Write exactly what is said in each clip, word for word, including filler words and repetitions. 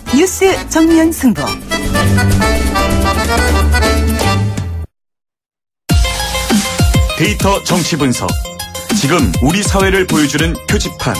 뉴스 정면 승부. 데이터 정치 분석. 지금 우리 사회를 보여주는 표지판.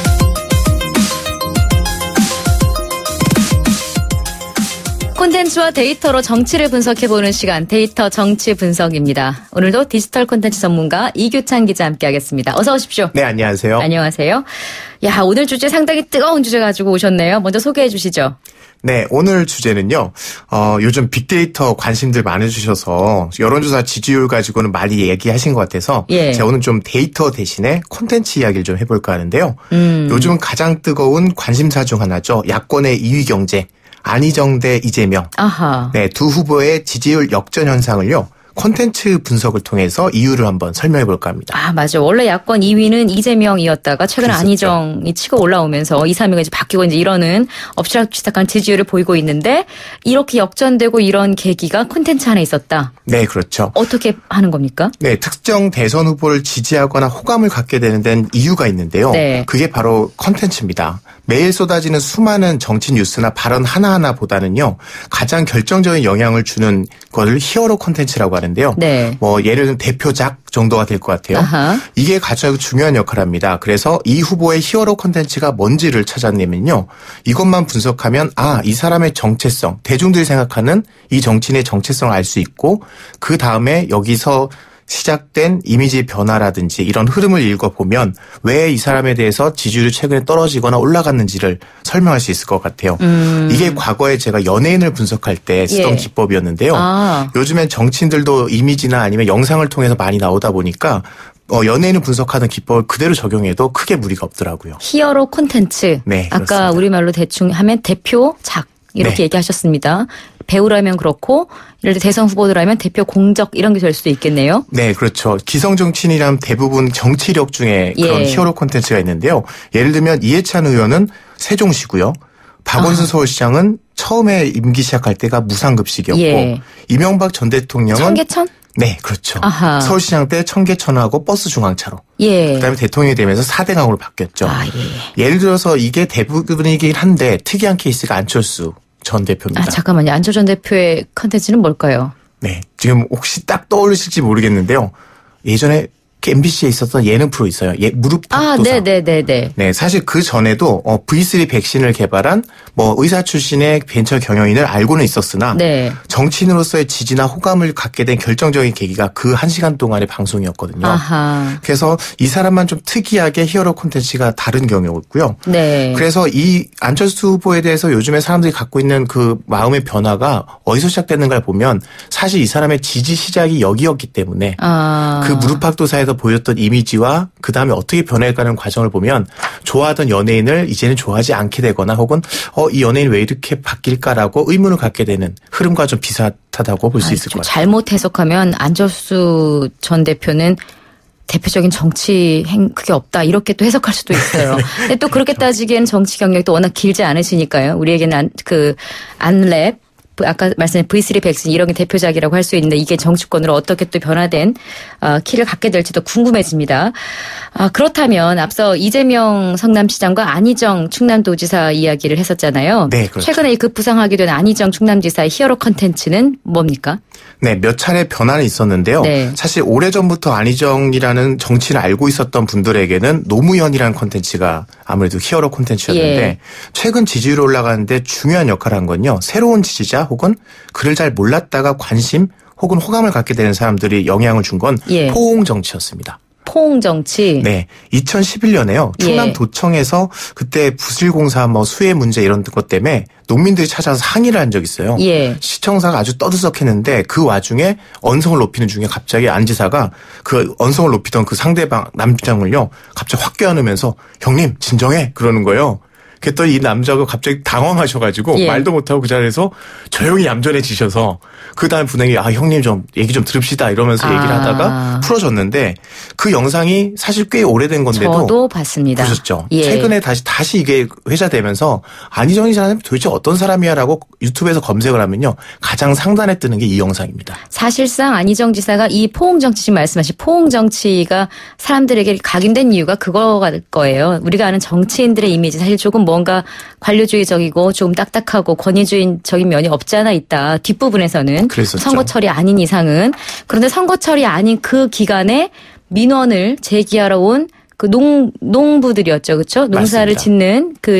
콘텐츠와 데이터로 정치를 분석해보는 시간, 데이터 정치 분석입니다. 오늘도 디지털 콘텐츠 전문가 이규찬 기자 함께하겠습니다. 어서 오십시오. 네, 안녕하세요. 안녕하세요. 야, 오늘 주제 상당히 뜨거운 주제 가지고 오셨네요. 먼저 소개해 주시죠. 네, 오늘 주제는요. 어, 요즘 빅데이터 관심들 많으셔서 여론조사 지지율 가지고는 많이 얘기하신 것 같아서 예. 제가 오늘 좀 데이터 대신에 콘텐츠 이야기를 좀 해볼까 하는데요. 음. 요즘 가장 뜨거운 관심사 중 하나죠. 야권의 이 위 경제. 안희정 대 이재명. 아하. 네, 두 후보의 지지율 역전 현상을요. 콘텐츠 분석을 통해서 이유를 한번 설명해 볼까 합니다. 아, 맞아. 원래 야권 이 위는 이재명이었다가 최근 그랬었죠. 안희정이 치고 올라오면서 이, 삼 위가 이제 바뀌고 이제 이러는 엎치락뒤치락한 지지율을 보이고 있는데 이렇게 역전되고 이런 계기가 콘텐츠 안에 있었다. 네, 그렇죠. 어떻게 하는 겁니까? 네, 특정 대선 후보를 지지하거나 호감을 갖게 되는 데는 이유가 있는데요. 네. 그게 바로 콘텐츠입니다. 매일 쏟아지는 수많은 정치 뉴스나 발언 하나하나보다는요. 가장 결정적인 영향을 주는 것을 히어로 콘텐츠라고 하는데요. 네. 뭐 예를 들면 대표작 정도가 될 것 같아요. 아하. 이게 가장 중요한 역할을 합니다. 그래서 이 후보의 히어로 콘텐츠가 뭔지를 찾아내면요. 이것만 분석하면 아, 이 사람의 정체성, 대중들이 생각하는 이 정치인의 정체성을 알 수 있고 그 다음에 여기서 시작된 이미지 변화라든지 이런 흐름을 읽어보면 왜 이 사람에 대해서 지지율이 최근에 떨어지거나 올라갔는지를 설명할 수 있을 것 같아요. 음. 이게 과거에 제가 연예인을 분석할 때 쓰던 예. 기법이었는데요. 아. 요즘엔 정치인들도 이미지나 아니면 영상을 통해서 많이 나오다 보니까 어, 연예인을 분석하는 기법을 그대로 적용해도 크게 무리가 없더라고요. 히어로 콘텐츠. 네, 아까 그렇습니다. 우리말로 대충 하면 대표작 이렇게 네. 얘기하셨습니다. 배우라면 그렇고 예를 들어 대선 후보들하면 대표 공적 이런 게 될 수도 있겠네요. 네, 그렇죠. 기성 정치인이라면 대부분 정치력 중에 그런 예. 히어로 콘텐츠가 있는데요. 예를 들면 이해찬 의원은 세종시고요. 박원순 아. 서울시장은 처음에 임기 시작할 때가 무상급식이었고 예. 이명박 전 대통령은 청계천? 네, 그렇죠. 아하. 서울시장 때 청계천하고 버스 중앙차로. 예. 그다음에 대통령이 되면서 사 대 강으로 바뀌었죠. 아, 예. 예를 들어서 이게 대부분이긴 한데 특이한 케이스가 안철수 전 대표입니다. 아, 잠깐만요. 안철 전 대표의 컨텐츠는 뭘까요? 네, 지금 혹시 딱 떠오르실지 모르겠는데요. 예전에 엠비씨에 있었던 예능 프로 있어요. 예, 무릎팍도사. 아, 네네네네. 네, 사실 그 전에도 어, 브이쓰리 백신을 개발한 뭐 의사 출신의 벤처 경영인을 알고는 있었으나 네. 정치인으로서의 지지나 호감을 갖게 된 결정적인 계기가 그 한 시간 동안의 방송이었거든요. 아하. 그래서 이 사람만 좀 특이하게 히어로 콘텐츠가 다른 경우였고요. 네. 그래서 이 안철수 후보에 대해서 요즘에 사람들이 갖고 있는 그 마음의 변화가 어디서 시작되는가를 보면 사실 이 사람의 지지 시작이 여기였기 때문에 아. 그 무릎팍도사에서 보였던 이미지와 그 다음에 어떻게 변해가는 과정을 보면 좋아하던 연예인을 이제는 좋아하지 않게 되거나 혹은 어, 이 연예인 왜 이렇게 바뀔까라고 의문을 갖게 되는 흐름과 좀 비슷하다고 볼 수 있을 것 같아요. 잘못 해석하면 안철수 전 대표는 대표적인 정치 행 그게 없다 이렇게 또 해석할 수도 있어요. 근데 또 그렇게 따지기에는 정치 경력이 또 워낙 길지 않으시니까요. 우리에게는 안, 그 안랩 아까 말씀드린 브이쓰리 백신 이런 게 대표작이라고 할 수 있는데 이게 정치권으로 어떻게 또 변화된 어, 키를 갖게 될지도 궁금해집니다. 아, 그렇다면 앞서 이재명 성남시장과 안희정 충남도지사 이야기를 했었잖아요. 네, 그렇죠. 최근에 그 부상하게 된 안희정 충남지사의 히어로 컨텐츠는 뭡니까? 네, 몇 차례 변화는 있었는데요. 네. 사실 오래전부터 안희정이라는 정치를 알고 있었던 분들에게는 노무현이라는 콘텐츠가 아무래도 히어로 콘텐츠였는데 예. 최근 지지율이 올라가는데 중요한 역할을 한 건요. 새로운 지지자 혹은 그를 잘 몰랐다가 관심 혹은 호감을 갖게 되는 사람들이 영향을 준 건 예. 포옹 정치였습니다. 포옹 정치. 네, 이천십일 년에요. 충남도청에서 그때 부실공사 뭐 수해 문제 이런 것 때문에 농민들이 찾아서 항의를 한 적이 있어요. 예. 시청사가 아주 떠들썩했는데 그 와중에 언성을 높이는 중에 갑자기 안 지사가 그 언성을 높이던 그 상대방 남장을요 갑자기 확 껴안으면서 형님 진정해 그러는 거예요. 그랬더니 이 남자가 갑자기 당황하셔가지고 예. 말도 못하고 그 자리에서 조용히 얌전해지셔서 그 다음에 분행이 아 형님 좀 얘기 좀 들읍시다 이러면서 아. 얘기를 하다가 풀어졌는데 그 영상이 사실 꽤 오래된 건데도 저도 봤습니다. 보셨죠? 예. 최근에 다시 다시 이게 회자되면서 안희정이 사람이 도대체 어떤 사람이야라고 유튜브에서 검색을 하면요 가장 상단에 뜨는 게 이 영상입니다. 사실상 안희정 지사가 이 포옹 정치 지금 말씀하신 포옹 정치가 사람들에게 각인된 이유가 그거일 거예요. 우리가 아는 정치인들의 이미지 사실 조금 뭐 뭔가 관료주의적이고 좀 딱딱하고 권위주의적인 면이 없지 않아 있다. 뒷부분에서는. 그랬었죠. 선거철이 아닌 이상은. 그런데 선거철이 아닌 그 기간에 민원을 제기하러 온 그 농, 농부들이었죠. 그렇죠? 농사를 맞습니다. 짓는 그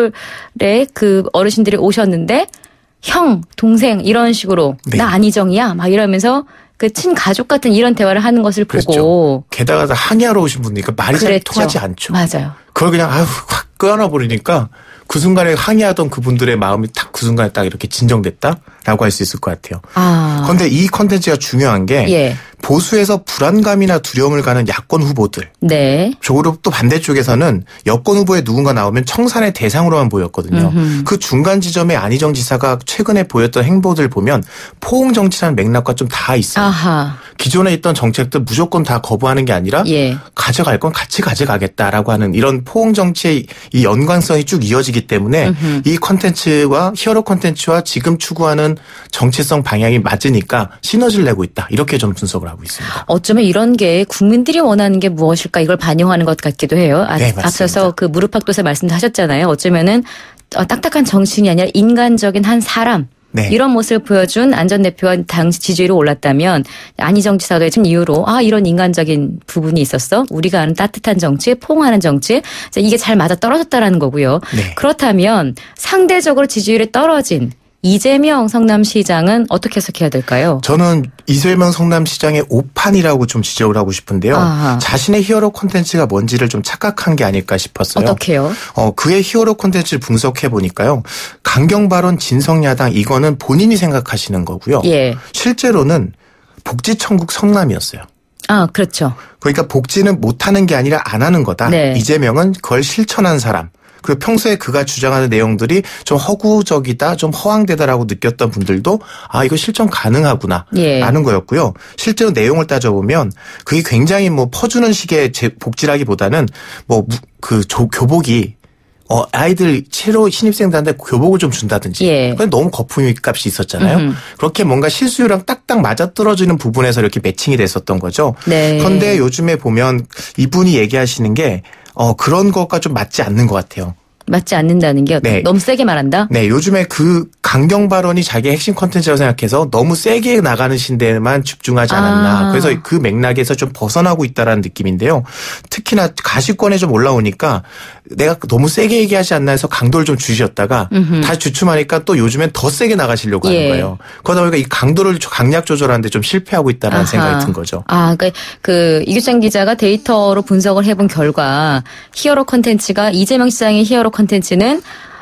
시골에 그 어르신들이 오셨는데 형, 동생 이런 식으로 네. 나 안희정이야 막 이러면서 그 친가족 같은 이런 대화를 하는 것을 그렇죠. 보고 게다가 다 항의하러 오신 분이니까 말이 잘 그랬죠. 통하지 않죠. 맞아요. 그걸 그냥 아유 확 끊어버리니까 그 순간에 항의하던 그분들의 마음이 딱 그 순간에 딱 이렇게 진정됐다라고 할 수 있을 것 같아요. 아. 그런데 이 컨텐츠가 중요한 게 예. 보수에서 불안감이나 두려움을 가는 야권 후보들. 네. 저로 또 반대쪽에서는 여권 후보에 누군가 나오면 청산의 대상으로만 보였거든요. 음흠. 그 중간 지점에 안희정 지사가 최근에 보였던 행보들 보면 포옹 정치라는 맥락과 좀 다 있어요. 아하. 기존에 있던 정책들 무조건 다 거부하는 게 아니라 예. 가져갈 건 같이 가져가겠다라고 하는 이런 포옹 정치의 이 연관성이 쭉 이어지기 때문에 음흠. 이 컨텐츠와 히어로 컨텐츠와 지금 추구하는 정체성 방향이 맞으니까 시너지를 내고 있다. 이렇게 좀 분석을 하고 있습니다. 어쩌면 이런 게 국민들이 원하는 게 무엇일까 이걸 반영하는 것 같기도 해요. 아, 네, 맞습니다. 앞서서 그 무릎팍도사 말씀도 하셨잖아요. 어쩌면은 어, 딱딱한 정치인이 아니라 인간적인 한 사람. 네. 이런 모습을 보여준 안 전 대표와 당시 지지율이 올랐다면 안희정 지사도 해준 이유로 아 이런 인간적인 부분이 있었어. 우리가 아는 따뜻한 정치, 포옹하는 정치. 이게 잘 맞아 떨어졌다라는 거고요. 네. 그렇다면 상대적으로 지지율이 떨어진 이재명 성남시장은 어떻게 해석해야 될까요? 저는 이재명 성남시장의 오판이라고 좀 지적을 하고 싶은데요. 아하. 자신의 히어로 콘텐츠가 뭔지를 좀 착각한 게 아닐까 싶었어요. 어떻게요? 어, 그의 히어로 콘텐츠를 분석해 보니까요. 강경 발언 진성야당 이거는 본인이 생각하시는 거고요. 예. 실제로는 복지천국 성남이었어요. 아, 그렇죠. 그러니까 복지는 못하는 게 아니라 안 하는 거다. 네. 이재명은 그걸 실천한 사람. 그리고 평소에 그가 주장하는 내용들이 좀 허구적이다, 좀 허황되다라고 느꼈던 분들도 아 이거 실천 가능하구나 예. 라는 거였고요. 실제로 내용을 따져보면 그게 굉장히 뭐 퍼주는 식의 복지라기보다는 뭐 그 교복이 어, 아이들 새로 신입생들한테 교복을 좀 준다든지. 예. 그건 너무 거품이 값이 있었잖아요. 음흠. 그렇게 뭔가 실수요랑 딱딱 맞아떨어지는 부분에서 이렇게 매칭이 됐었던 거죠. 네. 그런데 요즘에 보면 이분이 얘기하시는 게 어, 그런 것과 좀 맞지 않는 것 같아요. 맞지 않는다는 게 네. 너무 세게 말한다? 네, 요즘에 그 강경 발언이 자기의 핵심 콘텐츠라고 생각해서 너무 세게 나가는 신데만 집중하지 않았나. 아. 그래서 그 맥락에서 좀 벗어나고 있다라는 느낌인데요. 특히나 가시권에 좀 올라오니까 내가 너무 세게 얘기하지 않나 해서 강도를 좀 주셨다가 다시 주춤하니까 또 요즘엔 더 세게 나가시려고 하는 예. 거예요. 그러다 보니까 이 강도를 강약 조절하는데 좀 실패하고 있다라는 아하. 생각이 든 거죠. 아, 그러니까 그 이규찬 기자가 데이터로 분석을 해본 결과 히어로 콘텐츠가 이재명 시장의 히어로 콘텐츠는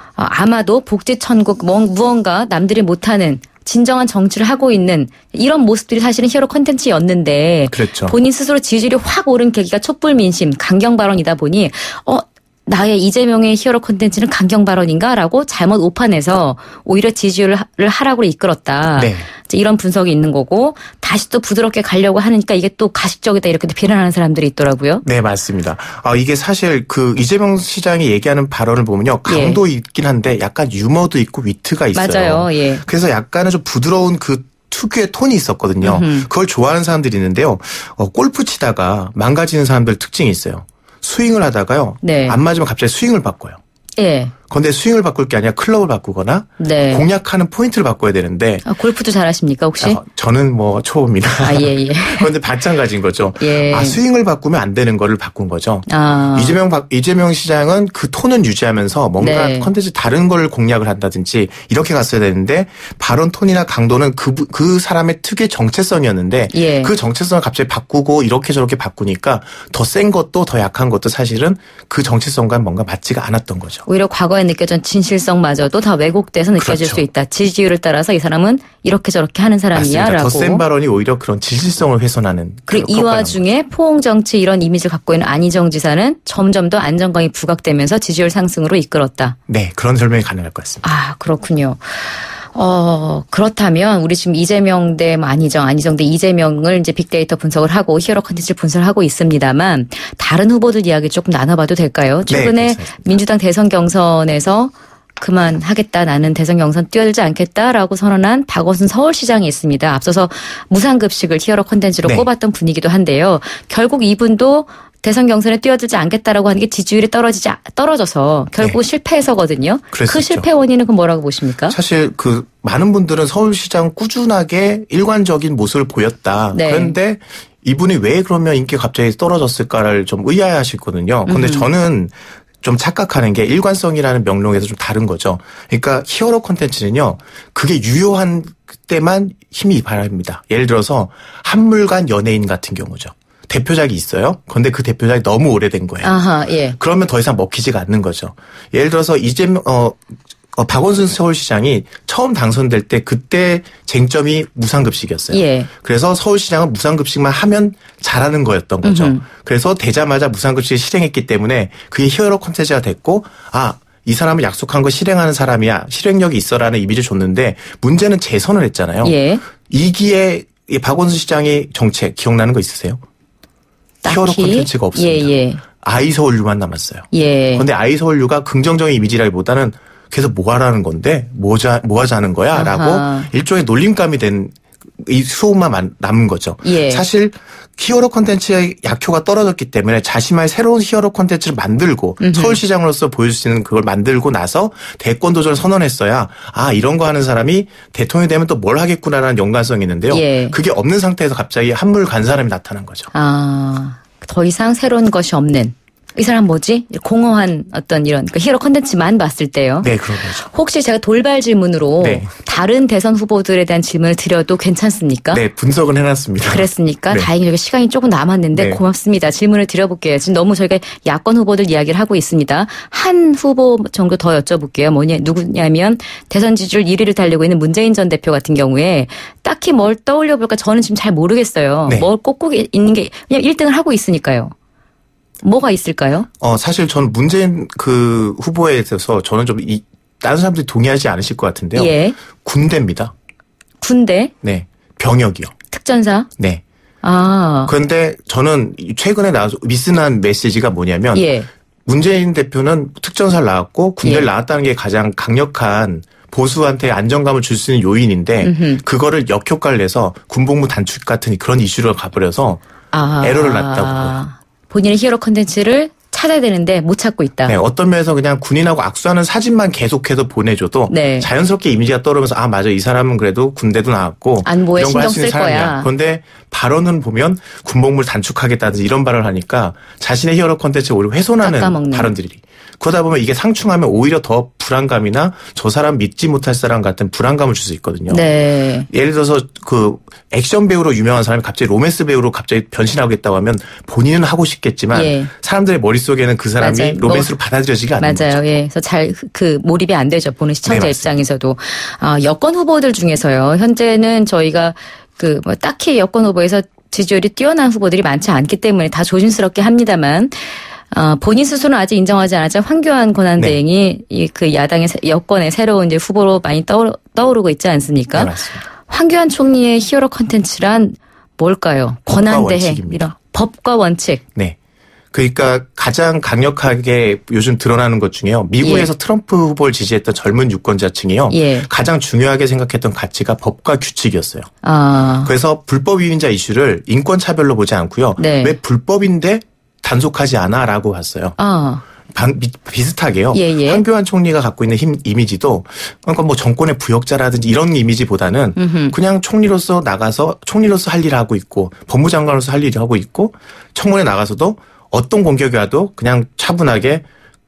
아마도 복지천국 무언가 남들이 못하는 진정한 정치를 하고 있는 이런 모습들이 사실은 히어로 콘텐츠였는데 그렇죠. 본인 스스로 지지율이 확 오른 계기가 촛불 민심 강경 발언이다 보니 어 나의 이재명의 히어로 콘텐츠는 강경 발언인가라고 잘못 오판해서 오히려 지지율을 하락으로 이끌었다. 네. 이런 분석이 있는 거고 다시 또 부드럽게 가려고 하니까 이게 또 가식적이다 이렇게 비난하는 사람들이 있더라고요. 네, 맞습니다. 아, 이게 사실 그 이재명 시장이 얘기하는 발언을 보면요. 강도 예. 있긴 한데 약간 유머도 있고 위트가 있어요. 맞아요. 예. 그래서 약간은 좀 부드러운 그 특유의 톤이 있었거든요. 음흠. 그걸 좋아하는 사람들이 있는데요. 어, 골프 치다가 망가지는 사람들 특징이 있어요. 스윙을 하다가요. 네. 안 맞으면 갑자기 스윙을 바꿔요. 예. 그런데 스윙을 바꿀 게 아니라 클럽을 바꾸거나 네. 공략하는 포인트를 바꿔야 되는데 아, 골프도 잘하십니까 혹시? 어, 저는 뭐 초보입니다. 아, 예, 예. 그런데 마찬가지인 거죠. 예. 아, 스윙을 바꾸면 안 되는 거를 바꾼 거죠. 아. 이재명 박- 이재명 시장은 그 톤은 유지하면서 뭔가 네. 컨텐츠 다른 걸 공략을 한다든지 이렇게 갔어야 되는데 발언 톤이나 강도는 그, 부- 그 사람의 특유의 정체성이었는데 예. 그 정체성을 갑자기 바꾸고 이렇게 저렇게 바꾸니까 더 센 것도 더 약한 것도 사실은 그 정체성과 뭔가 맞지가 않았던 거죠. 오히려 과거에 느껴진 진실성마저도 다 왜곡돼서 느껴질 그렇죠. 수 있다. 지지율을 따라서 이 사람은 이렇게 저렇게 하는 맞습니다. 사람이야라고. 더 센 발언이 오히려 그런 진실성을 훼손하는 그리고 그런 이 효과가 와중에 포옹 정치 이런 이미지를 갖고 있는 안희정 지사는 점점 더 안정감이 부각되면서 지지율 상승으로 이끌었다. 네, 그런 설명이 가능할 것 같습니다. 아, 그렇군요. 어, 그렇다면 우리 지금 이재명 대 안희정, 안희정 대 이재명을 이제 빅데이터 분석을 하고 히어로 컨텐츠를 분석을 하고 있습니다만 다른 후보들 이야기 조금 나눠봐도 될까요? 최근에 괜찮습니다. 민주당 대선 경선에서 그만하겠다. 나는 대선 경선 뛰어들지 않겠다라고 선언한 박원순 서울시장이 있습니다. 앞서서 무상급식을 히어로 콘텐츠로 네. 꼽았던 분이기도 한데요. 결국 이분도 대선 경선에 뛰어들지 않겠다라고 하는 게 지지율이 떨어지지 떨어져서 결국 네. 실패해서거든요. 그랬었죠. 그 실패 원인은 그 뭐라고 보십니까? 사실 그 많은 분들은 서울시장 꾸준하게 일관적인 모습을 보였다. 네. 그런데 이분이 왜 그러면 인기가 갑자기 떨어졌을까를 좀 의아해하시거든요. 그런데 음. 저는 좀 착각하는 게 일관성이라는 명령에서 좀 다른 거죠. 그러니까 히어로 콘텐츠는요. 그게 유효한 때만 힘이 발휘합니다. 예를 들어서 한물간 연예인 같은 경우죠. 대표작이 있어요. 그런데 그 대표작이 너무 오래된 거예요. 아하, 예. 그러면 더 이상 먹히지가 않는 거죠. 예를 들어서 이재명 어, 어 박원순 서울시장이 처음 당선될 때 그때 쟁점이 무상급식이었어요. 예. 그래서 서울시장은 무상급식만 하면 잘하는 거였던 거죠. 음흠. 그래서 되자마자 무상급식을 실행했기 때문에 그게 히어로 콘텐츠가 됐고 아 이 사람은 약속한 거 실행하는 사람이야. 실행력이 있어라는 이미지를 줬는데 문제는 재선을 했잖아요. 예. 이기에 박원순 시장의 정책 기억나는 거 있으세요? 딱히? 히어로 콘텐츠가 없습니다. 예, 예. 아이서울유만 남았어요. 예. 그런데 아이서울유가 긍정적인 이미지라기보다는 계속 뭐 하라는 건데 뭐, 자, 뭐 하자는 거야 아하. 라고 일종의 놀림감이 된 이 수업만 남은 거죠. 예. 사실 히어로 콘텐츠의 약효가 떨어졌기 때문에 자신만의 새로운 히어로 콘텐츠를 만들고 음흠. 서울시장으로서 보여줄 수 있는 그걸 만들고 나서 대권 도전을 선언했어야 아 이런 거 하는 사람이 대통령이 되면 또 뭘 하겠구나라는 연관성이 있는데요. 예. 그게 없는 상태에서 갑자기 한물 간 사람이 나타난 거죠. 아, 더 이상 새로운 것이 없는. 이 사람 뭐지? 공허한 어떤 이런 그러니까 히어로 콘텐츠만 봤을 때요. 네, 그런 거죠. 혹시 제가 돌발 질문으로 네. 다른 대선 후보들에 대한 질문을 드려도 괜찮습니까? 네, 분석은 해놨습니다. 그랬습니까? 네. 다행히 시간이 조금 남았는데 네. 고맙습니다. 질문을 드려볼게요. 지금 너무 저희가 야권 후보들 이야기를 하고 있습니다. 한 후보 정도 더 여쭤볼게요. 뭐냐, 누구냐면 대선 지지율 일 위를 달리고 있는 문재인 전 대표 같은 경우에 딱히 뭘 떠올려볼까 저는 지금 잘 모르겠어요. 네. 뭘 꼽고 있는 게 그냥 일 등을 하고 있으니까요. 뭐가 있을까요? 어, 사실 전 문재인 그 후보에 있어서 저는 좀 이, 다른 사람들이 동의하지 않으실 것 같은데요. 예. 군대입니다. 군대? 네. 병역이요. 특전사? 네. 아. 그런데 저는 최근에 나와서 미스난 메시지가 뭐냐면 예. 문재인 대표는 특전사를 나왔고 군대를 예. 나왔다는 게 가장 강력한 보수한테 안정감을 줄 수 있는 요인인데 음흠. 그거를 역효과를 내서 군복무 단축 같은 그런 이슈로 가버려서 아. 에러를 났다고. 본인의 히어로 콘텐츠를 찾아야 되는데 못 찾고 있다. 네, 어떤 면에서 그냥 군인하고 악수하는 사진만 계속해서 보내줘도 네. 자연스럽게 이미지가 떠오르면서 아 맞아 이 사람은 그래도 군대도 나왔고 안보에 신경 쓸 거야. 그런데 발언은 보면 군복무를 단축하겠다든지 이런 발언을 하니까 자신의 히어로 콘텐츠를 오히려 훼손하는 깎아먹는. 발언들이. 그러다 보면 이게 상충하면 오히려 더 불안감이나 저 사람 믿지 못할 사람 같은 불안감을 줄 수 있거든요. 네. 예를 들어서 그 액션 배우로 유명한 사람이 갑자기 로맨스 배우로 갑자기 변신하겠다고 하면 본인은 하고 싶겠지만 예. 사람들의 머릿속에는 그 사람이 맞아요. 로맨스로 뭐, 받아들여지가 않는 맞아요. 거죠. 예. 그래서 잘 그 몰입이 안 되죠. 보는 시청자 네, 입장에서도. 아, 여권 후보들 중에서요. 현재는 저희가 그 뭐 딱히 여권 후보에서 지지율이 뛰어난 후보들이 많지 않기 때문에 다 조심스럽게 합니다만 어, 본인 스스로는 아직 인정하지 않았죠. 황교안 권한대행이 네. 이 그 야당의 여권의 새로운 이제 후보로 많이 떠오르, 떠오르고 있지 않습니까? 네, 맞습니다. 황교안 총리의 히어로 콘텐츠란 뭘까요? 권한대행 이런 법과 원칙. 네. 그러니까 가장 강력하게 요즘 드러나는 것 중에요. 미국에서 예. 트럼프 후보를 지지했던 젊은 유권자층이요. 예. 가장 중요하게 생각했던 가치가 법과 규칙이었어요. 아. 그래서 불법 위임자 이슈를 인권차별로 보지 않고요. 네. 왜 불법인데 단속하지 않아라고 봤어요. 아. 반, 비, 비슷하게요. 예, 예. 황교안 총리가 갖고 있는 힘 이미지도 그러니까 뭐 정권의 부역자라든지 이런 이미지보다는 음흠. 그냥 총리로서 나가서 총리로서 할 일을 하고 있고 법무장관으로서 할 일을 하고 있고 청문회 나가서도 어떤 공격이 와도 그냥 차분하게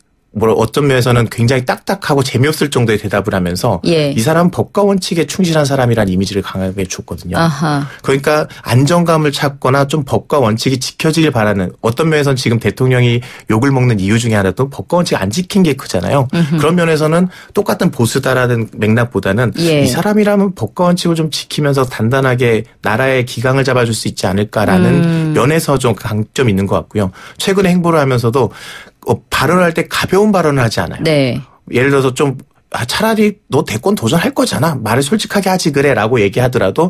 뭐 어떤 면에서는 굉장히 딱딱하고 재미없을 정도의 대답을 하면서 예. 이 사람은 법과 원칙에 충실한 사람이라는 이미지를 강하게 줬거든요. 아하. 그러니까 안정감을 찾거나 좀 법과 원칙이 지켜지길 바라는 어떤 면에서는 지금 대통령이 욕을 먹는 이유 중에 하나도 법과 원칙 안 지킨 게 크잖아요. 음흠. 그런 면에서는 똑같은 보수다라는 맥락보다는 예. 이 사람이라면 법과 원칙을 좀 지키면서 단단하게 나라의 기강을 잡아줄 수 있지 않을까라는 음. 면에서 좀 강점이 있는 것 같고요. 최근에 행보를 하면서도 어, 발언할 때 가벼운 발언을 하지 않아요. 네. 예를 들어서 좀 아, 차라리 너 대권 도전할 거잖아. 말을 솔직하게 하지 그래라고 얘기하더라도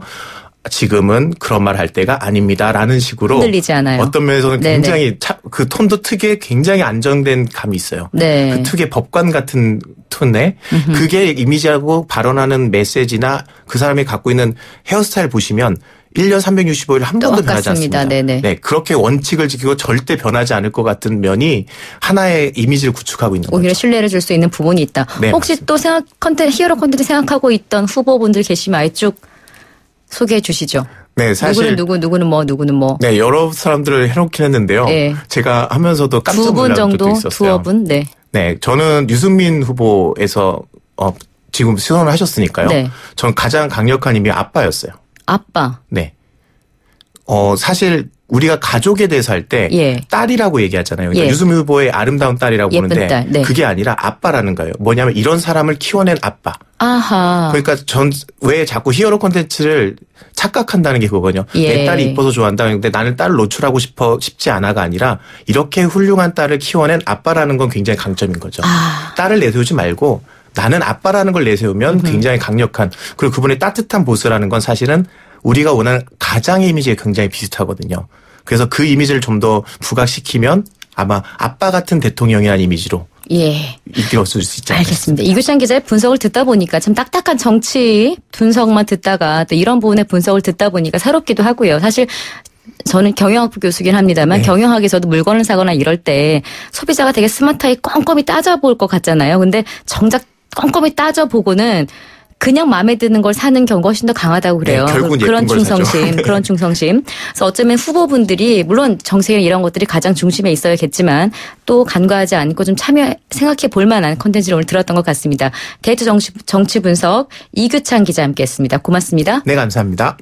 지금은 그런 말 할 때가 아닙니다라는 식으로 흔들리지 않아요. 어떤 면에서는 굉장히 차, 그 톤도 특유의 굉장히 안정된 감이 있어요. 네. 그 특유의 법관 같은 톤에 음흠. 그게 이미지하고 발언하는 메시지나 그 사람이 갖고 있는 헤어스타일 보시면 일 년 삼백육십오 일 한 번도 변하지 않습니다. 네네. 네, 그렇게 원칙을 지키고 절대 변하지 않을 것 같은 면이 하나의 이미지를 구축하고 있는 오히려 거죠. 신뢰를 줄 수 있는 부분이 있다. 네, 혹시 맞습니다. 또 생각 컨텐츠 히어로 콘텐츠 생각하고 있던 후보분들 계시면 아예 쭉 소개해 주시죠. 네, 사실 누구는 누구 누구는 뭐 누구는 뭐. 네, 여러 사람들을 해놓긴 했는데요. 네. 제가 하면서도 깜짝 두 분 놀란 적도 정도, 있었어요. 두어 분, 네. 네, 저는 유승민 후보에서 어, 지금 수선을 하셨으니까요. 네. 전 가장 강력한 힘이 아빠였어요. 아빠. 네. 어, 사실 우리가 가족에 대해서 할 때 예. 딸이라고 얘기하잖아요. 그러니까 예. 유승민 후보의 아름다운 딸이라고 예쁜 보는데 딸, 네. 그게 아니라 아빠라는 거예요. 뭐냐면 이런 사람을 키워낸 아빠. 아하. 그러니까 전 왜 자꾸 히어로 콘텐츠를 착각한다는 게 그거거든요. 예. 내 딸이 이뻐서 좋아한다. 근데 나는 딸을 노출하고 싶어 싶지 않아가 아니라 이렇게 훌륭한 딸을 키워낸 아빠라는 건 굉장히 강점인 거죠. 아. 딸을 내세우지 말고 나는 아빠라는 걸 내세우면 음흠. 굉장히 강력한 그리고 그분의 따뜻한 보스라는 건 사실은 우리가 원하는 가장의 이미지에 굉장히 비슷하거든요. 그래서 그 이미지를 좀 더 부각시키면 아마 아빠 같은 대통령이라는 이미지로 예. 이끌어줄 수 있지 않을까 알겠습니다. 이규찬 기자의 분석을 듣다 보니까 참 딱딱한 정치 분석만 듣다가 또 이런 부분의 분석을 듣다 보니까 새롭기도 하고요. 사실 저는 경영학부 교수긴 합니다만 네. 경영학에서도 물건을 사거나 이럴 때 소비자가 되게 스마트하게 꼼꼼히 따져볼 것 같잖아요. 근데 정작 꼼꼼히 따져보고는 그냥 마음에 드는 걸 사는 경우가 훨씬 더 강하다고 그래요. 네, 결국은 그런 예쁜 걸 사죠. 충성심, 네. 그런 충성심. 그래서 어쩌면 후보분들이 물론 정책이나 이런 것들이 가장 중심에 있어야겠지만 또 간과하지 않고 좀 참여 생각해 볼 만한 콘텐츠를 오늘 들었던 것 같습니다. 데이터 정치, 정치 분석 이규찬 기자 함께했습니다. 고맙습니다. 네, 감사합니다.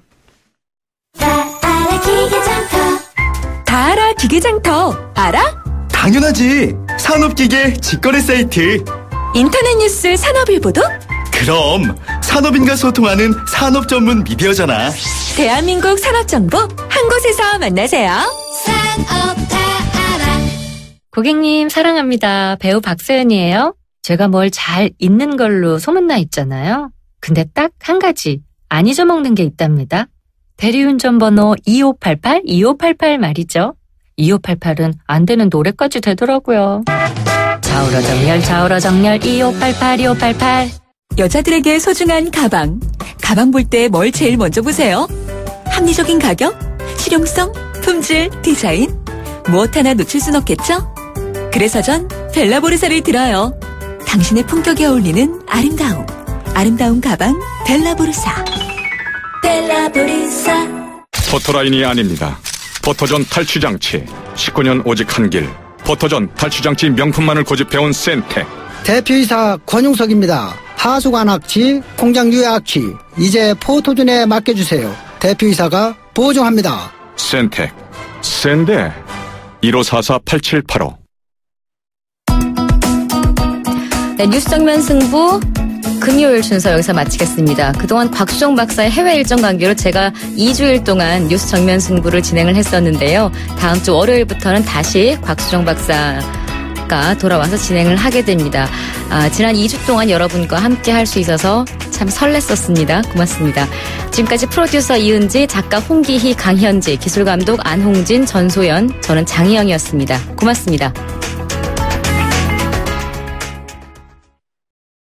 다 알아 기계장터 알아? 당연하지. 산업기계 직거래 사이트. 인터넷 뉴스 산업일보도 그럼 산업인과 소통하는 산업 전문 미디어잖아. 대한민국 산업정보 한 곳에서 만나세요. 산업 다 알아. 고객님 사랑합니다. 배우 박서연이에요. 제가 뭘 잘 잊는 걸로 소문나 있잖아요. 근데 딱 한 가지 안 잊어먹는 게 있답니다. 대리운전 번호 이오팔팔 이오팔팔 말이죠. 이오팔팔은 안 되는 노래까지 되더라고요. 좌우로 정렬 좌우로 정렬 이오팔팔 이오팔팔. 여자들에게 소중한 가방. 가방 볼 때 뭘 제일 먼저 보세요? 합리적인 가격? 실용성? 품질? 디자인? 무엇 하나 놓칠 순 없겠죠? 그래서 전 벨라보르사를 들어요. 당신의 품격에 어울리는 아름다움. 아름다운 가방 벨라보르사. 벨라보리사. 포토라인이 아닙니다. 포토존 탈취장치. 십구 년 오직 한 길. 포토존 탈취장치 명품만을 고집해온 센텍. 대표이사 권용석입니다. 하수관 악취, 공장 유해 악취, 이제 포토존에 맡겨주세요. 대표이사가 보증합니다. 센텍. 센데. 일오사사 팔칠팔오. 네, 뉴스 정면 승부 금요일 순서 여기서 마치겠습니다. 그동안 곽수정 박사의 해외 일정 관계로 제가 이 주일 동안 뉴스 정면 승부를 진행을 했었는데요. 다음 주 월요일부터는 다시 곽수정 박사가 돌아와서 진행을 하게 됩니다. 아, 지난 이 주 동안 여러분과 함께 할 수 있어서 참 설렜었습니다. 고맙습니다. 지금까지 프로듀서 이은지, 작가 홍기희, 강현지, 기술감독 안홍진, 전소연, 저는 장희영이었습니다. 고맙습니다.